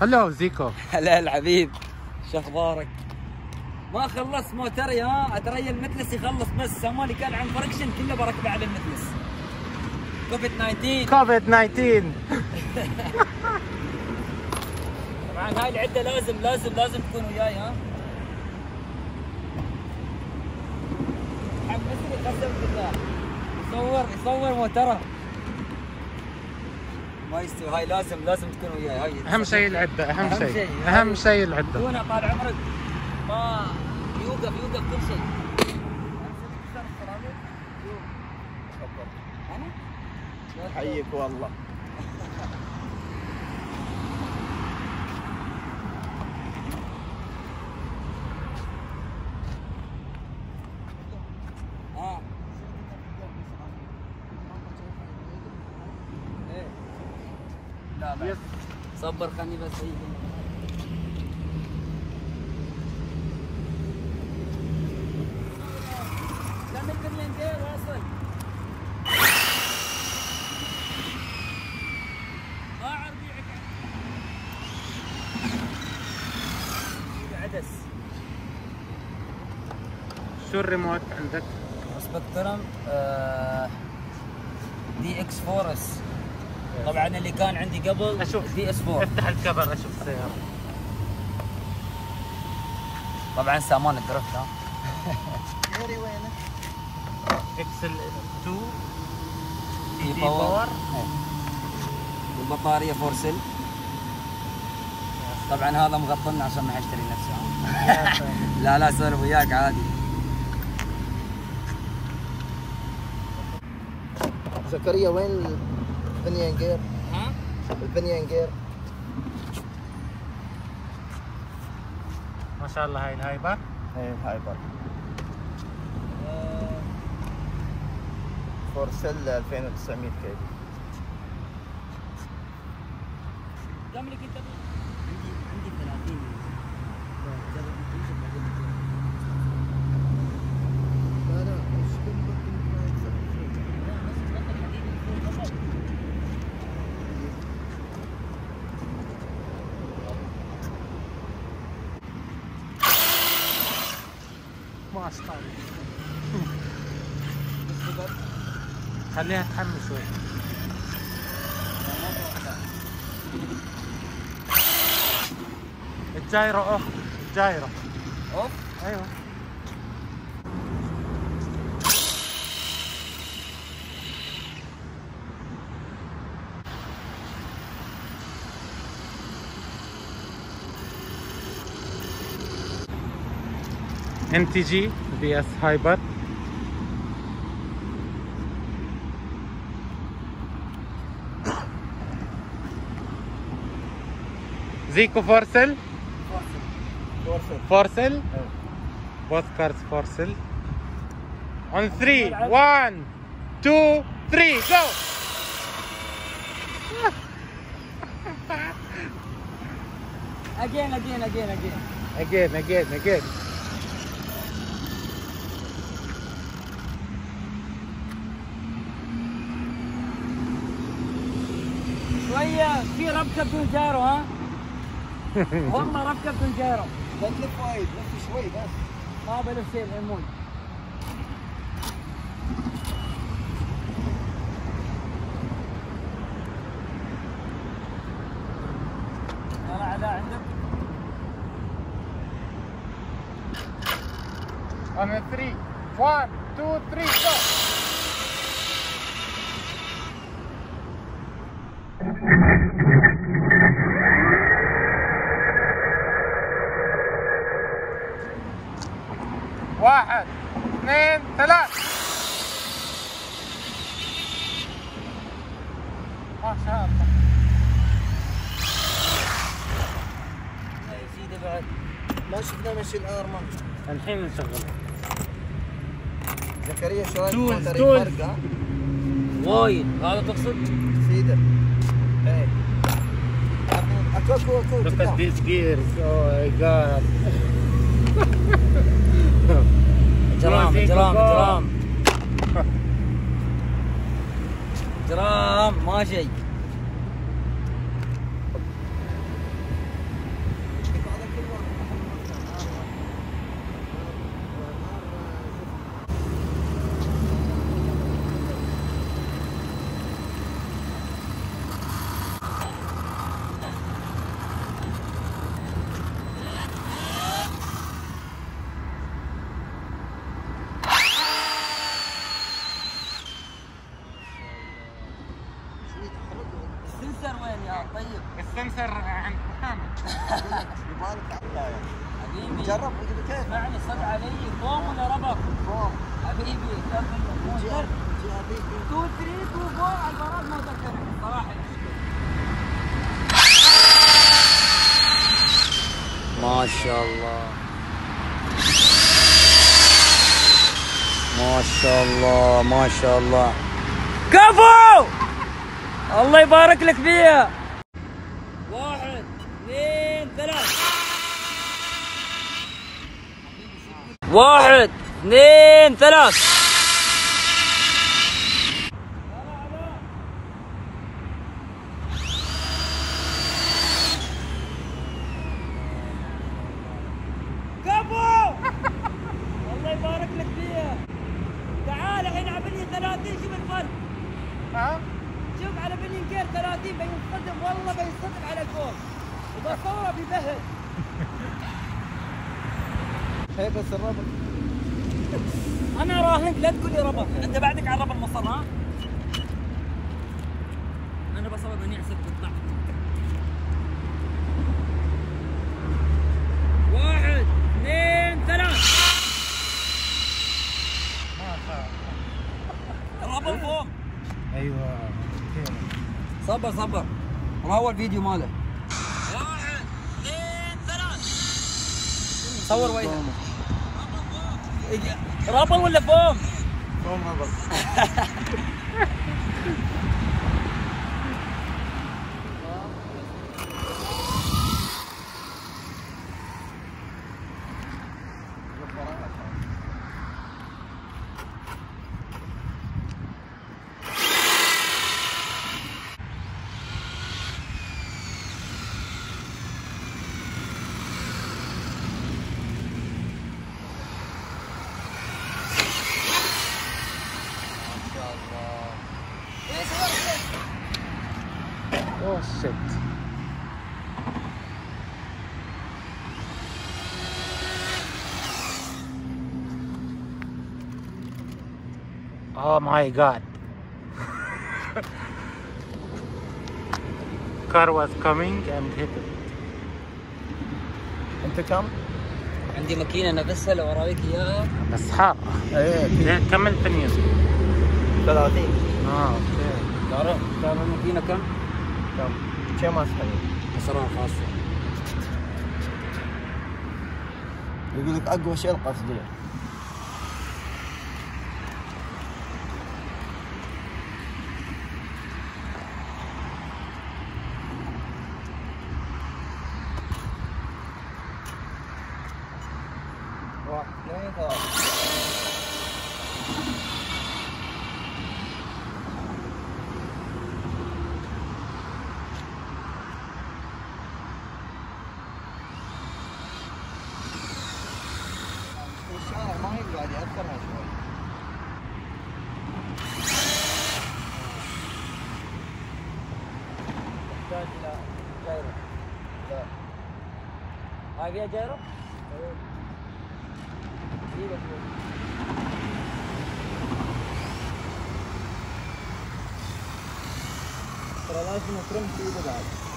هلو زيكو. هلا الحبيب، شو اخبارك؟ ما خلص موتري ها، اتريا المثلث يخلص بس سامولي كان عن فركشن كله بركبه على المثلث. كوفيد 19 كوفيد 19. طبعا هاي العده لازم تكون وياي ها. حمسني قسم بالله، يصور موتره ما يستوي. هاي لازم تكون وياي. هاي اهم شيء العده، اهم شيء العده. دون طال عمرك ما يوقف كل شيء. انا حيك والله. لا بعد صبر خلني بس هي. لا نقدر ندير واصل. ما اعرف بيعك عدس. شو الريموت عندك؟ سبكترم دي اكس 4 اس. طبعا اللي كان عندي قبل اشوف دي اس 4. افتح الكفر اشوف السيارة. طبعا سامان الدرفت ها. غيري وينك؟ اكسل 2 دي باور. والبطارية فورسل. طبعا هذا مغطلنا عشان ما حيشتري نفسه. لا سولف وياك عادي. زكريا وين البنيان جير؟ ها؟ البنيان جير. ما شاء الله. هاي الهايبر. ايه الهايبر. فورسل 2900 كيلو. كم اللي كنت عندي 30. لا مش كل ما استوعب. خليها تحمس شوي. الجايرو اوف. الجايرو اوف. ايوه. Integy BS هايبر. زيكو فورسل. فورسل. both cars فورسل. on 3 1 2 3 go. again. شوية في ربكة بدون جايرو ها. والله ربكة بدون جايرو. لا تلف وايد، لف شوي بس. ما بلف شيء الحين. لا عندك. on 3 1 2 3 go. واحد اثنين ثلاث. ما شاء الله. يزيد بعد. ما شفنا مشي الارما. الحين نشغل. زكريا شوي تولز. فرق ها؟ وايد. هذا تقصد؟ سيدة. ايه. اكو. Look at these gears. Oh my god. جرام ما شيء. يا طيب. السنسر عند محمد. يبغالك تعبها حبيبي جرب وجد كيف؟ اسمعني صد علي فوم ولا ربط؟ فوم حبيبي موتر جي 2 3 2 4 على البراز ما تذكرها صراحه. ما شاء الله ما شاء الله ما شاء الله. كفو الله يبارك لك فيها. 1 2 3 1 2 3 كفو الله يبارك لك فيها. تعال الحين على بني 30 شوف الفرق. ها؟ شوف على بني كير 30 بينصدم والله بينصدم على الفوق وبصوره بيبهد. هي بس الربط انا راهنك لا تقول لي ربط، انت بعدك على ربط المصر ها؟ انا بصور اني احسب بالضعف. 1 2 3 ما شاء الله. الربط فوق. ايوه. صبر صبر وهو الفيديو ماله. 1 2 3 صور وينه. ربل ولا فوم؟ فوم ربط اوه شيت. Oh my god. Car was coming and hit it. انت كم؟ عندي ماكينه نفسها لو اراويك اياها. بس حار. ايه كم البنيون؟ 30 اوكي. تعرف الماكينه كم؟ كم؟ شيء ما صحيح اسرار خاصه. يقول لك اقوى شيء القصدير. واحد اثنين ثلاثة. الشارع ما يقعد يأثرها شوي. تحتاج الى جايرو. لا هاي فيها جايرو؟ جيبها شوي. ترى لازم ترم في ايده بعد.